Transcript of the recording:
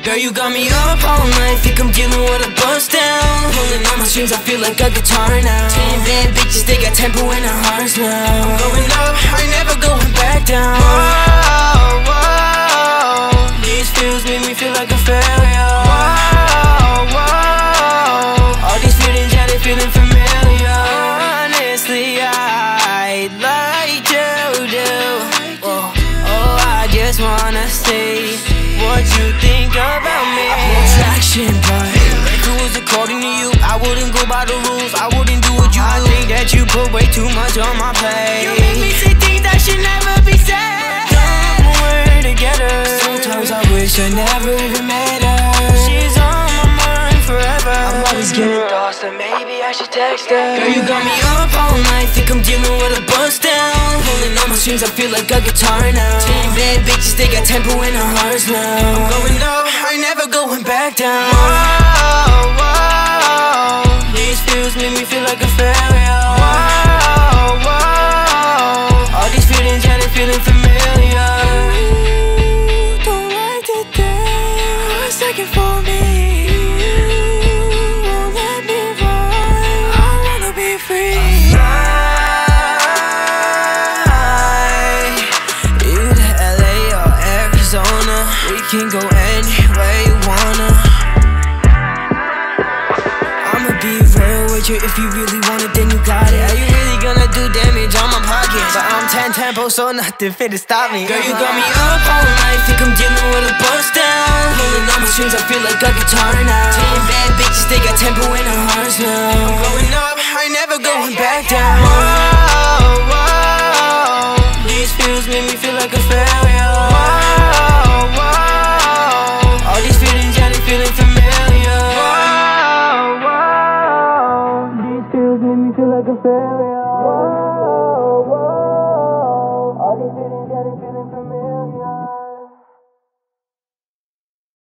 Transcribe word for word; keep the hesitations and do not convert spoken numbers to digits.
Girl, you got me up all night, think I'm dealing with a bust down. Pulling on my strings, I feel like a guitar now. Ten bad bitches, they got tempo in their hearts now. I'm going up, I ain't never going back down. Whoa, whoa, these feels make me feel like a failure. Whoa, whoa, all these feelings, yeah, they feeling familiar. Honestly, I'd like to do, oh, oh, I just wanna see what you think about me. I feel attraction, but if it was according to you, I wouldn't go by the rules, I wouldn't do what you do. I think that you put way too much on my plate. You make me say things that should never be said. When we're together, sometimes I wish I never even met her. She's on my mind forever. I'm always getting lost, and maybe I should text her. Girl, you got me up all night, think I'm dealing with a bust down. Pulling on my strings, I feel like a guitar now. Ten bad bitches, they got tempo in their hearts now. I'm going up, I ain't never going back down. Whoa, whoa, these feels make me feel like a failure. Whoa, whoa, all these feelings, yeah, they feeling familiar. You don't like to dance, a second for me. You won't let me run, I wanna be free. We can go anywhere you wanna. I'ma be real with you, if you really want it, then you got it. Are you really gonna do damage on my pocket? But I'm Tentempo, so nothing fit to stop me. Girl, you got me up all night, think I'm dealing with a bust down. Pulling on my strings, I feel like a guitar now. Ten bad bitches, they got tempo in their hearts now. I'm going up, I ain't never going back down. Whoa, whoa, these feels make me feel like a failure. Whoa, whoa, all these feelings, yeah, they feeling familiar. Whoa, whoa, these feels make me feel like a failure. Whoa.